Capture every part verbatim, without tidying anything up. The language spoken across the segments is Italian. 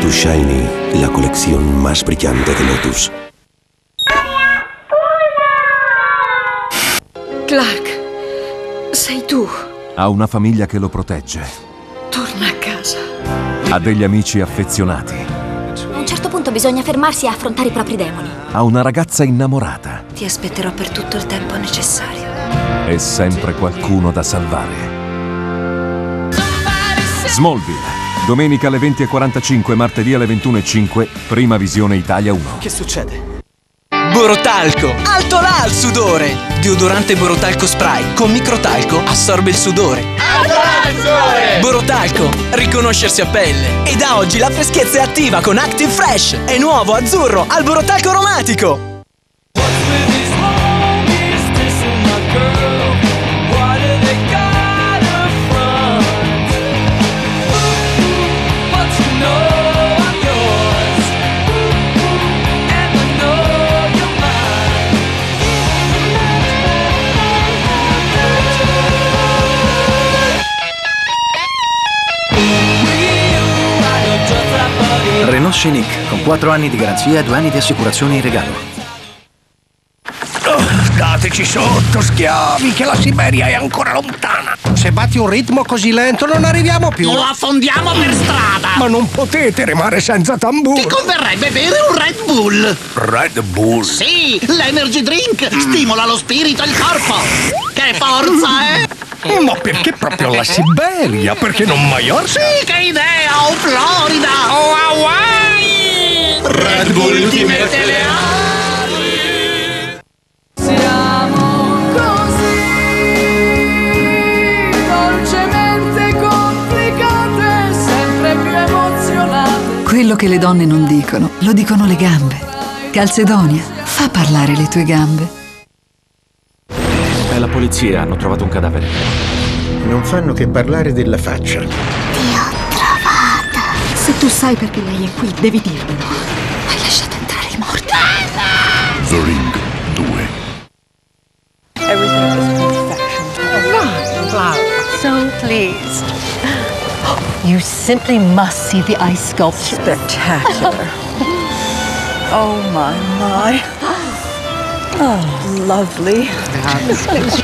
Lotus Shiny, la colección más brillante de Lotus. Clark, sei tu. Ha una famiglia che lo protegge. Torna a casa. Ha degli amici affezionati. A un certo punto bisogna fermarsi e affrontare i propri demoni. Ha una ragazza innamorata. Ti aspetterò per tutto il tempo necessario. E sempre qualcuno da salvare. Smallville. Domenica alle venti e quarantacinque, martedì alle ventuno e cinque, prima visione Italia uno. Che succede? Borotalco, alto là al sudore! Deodorante Borotalco Spray con microtalco assorbe il sudore. Alto là al sudore! Borotalco, riconoscersi a pelle. E da oggi la freschezza è attiva con Active Fresh. È nuovo azzurro al Borotalco aromatico. Renault Scenic, con quattro anni di garanzia e due anni di assicurazione in regalo. Oh, dateci sotto, schiavi, che la Siberia è ancora lontana. Se batti un ritmo così lento non arriviamo più. Lo affondiamo per strada. Ma non potete remare senza tamburo. Ti converrebbe bere un Red Bull. Red Bull? Sì, l'energy drink stimola lo spirito e il corpo. Che forza, eh? Ma perché proprio la Siberia? Perché non Maiorca? Sì, che idea! O Florida! O Hawaii! Red Bull ti mette le ali! Siamo così dolcemente complicate, sempre più emozionate. Quello che le donne non dicono, lo dicono le gambe. Calzedonia, fa parlare le tue gambe. È la polizia, hanno trovato un cadavere. Non fanno che parlare della faccia. Ti ho trovata. Se tu sai perché lei è qui, devi dirmelo. Hai lasciato entrare i morti. The Ring due. Everything is perfection. Wow, so pleased. You simply must see the ice sculpture. Spectacular. Oh my, my. Oh, lovely. Spectacular.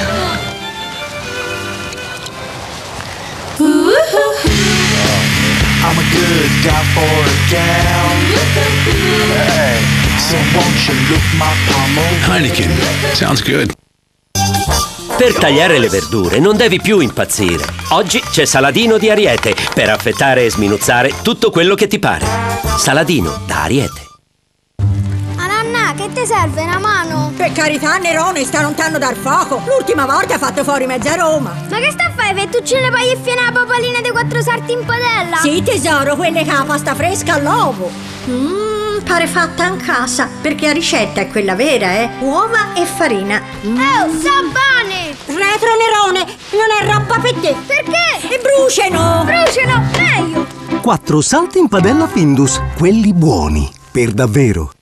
I'm a good guy for a gal. Hey, so won't you look my palm? Heineken, sounds good. Per tagliare le verdure non devi più impazzire. Oggi c'è Saladino di Ariete per affettare e sminuzzare tutto quello che ti pare. Saladino da Ariete. Ananna, che ti serve una mano? Per carità, Nerone sta lontano dal fuoco. L'ultima volta ha fatto fuori mezza Roma. Ma che sta a fare? Fettuccine le pagliette e una papalina dei quattro sarti in padella? Sì, tesoro, quelle che ha la pasta fresca all'uovo. Mmm, pare fatta in casa, perché la ricetta è quella vera, eh? Uova e farina. Mm. Oh, sabane! Retro, Nerone, non è roba per te. Perché? E bruciano! Bruciano, meglio! Quattro salti in padella Findus, quelli buoni, per davvero.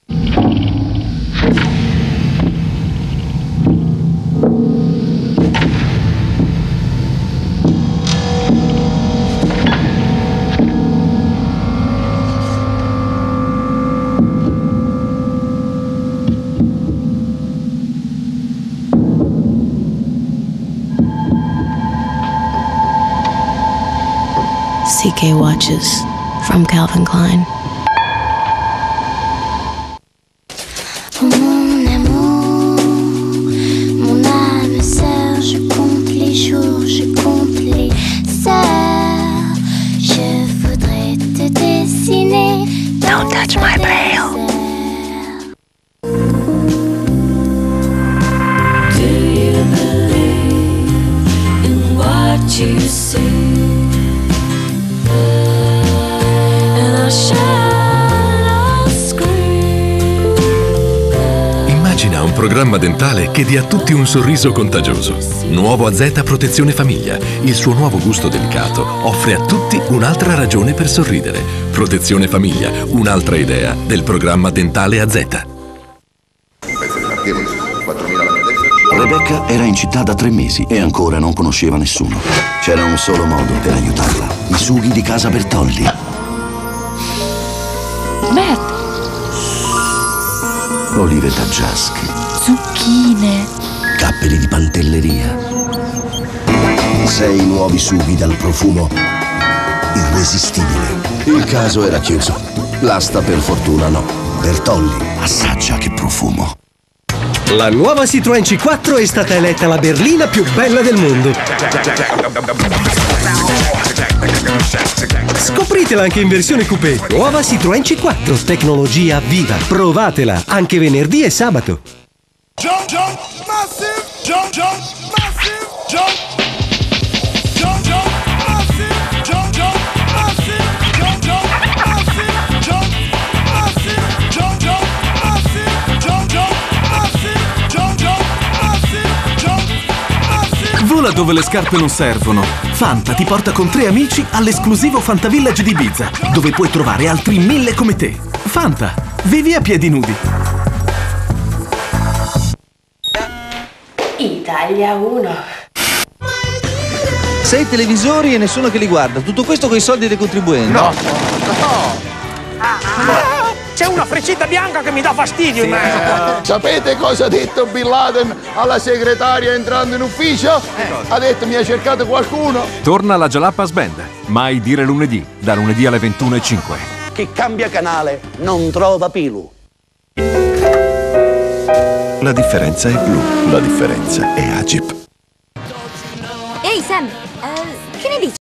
C K Watches from Calvin Klein. Mon amour, mon âme sœur, je compte les jours, je compte les heures. Je voudrais te dessiner. Don't touch my braille. Do you believe in what you see? Immagina un programma dentale che dia a tutti un sorriso contagioso. Nuovo A Z Protezione Famiglia. Il suo nuovo gusto delicato offre a tutti un'altra ragione per sorridere. Protezione Famiglia, un'altra idea del programma dentale A Z. Rebecca era in città da tre mesi e ancora non conosceva nessuno. C'era un solo modo per aiutarla: i sughi di casa Bertolli. olive taggiasche, Zucchine. Capperi di pantelleria. Sei nuovi sughi dal profumo irresistibile. Il caso era chiuso. L'asta per fortuna no. Bertolli, assaggia che profumo. La nuova Citroën C quattro è stata eletta la berlina più bella del mondo. Scopritela anche in versione coupé. Nuova Citroën C quattro, tecnologia viva. Provatela anche venerdì e sabato. Jump, jump, massive, jump, jump, massive, jump. Jump, jump, massive, jump, jump, massive, jump, jump, massive, jump, massive, jump, jump, massive, jump, jump, massive, jump, jump, massive, jump, massive. Vola dove le scarpe non servono. Fanta ti porta con tre amici all'esclusivo Fanta Village di Ibiza, dove puoi trovare altri mille come te. Fanta, vivi a piedi nudi. Italia uno. Sei televisori e nessuno che li guarda. Tutto questo con i soldi dei contribuenti. No. C'è una freccetta bianca che mi dà fastidio. Sì, eh. Sapete cosa ha detto Bin Laden alla segretaria entrando in ufficio? Eh. Ha detto: mi ha cercato qualcuno. Torna la Jalapas Band, mai dire lunedì, da lunedì alle ventuno e cinque. Chi cambia canale non trova Pilu. La differenza è blu, la differenza è Agip. Ehi Sam, uh, che ne dici?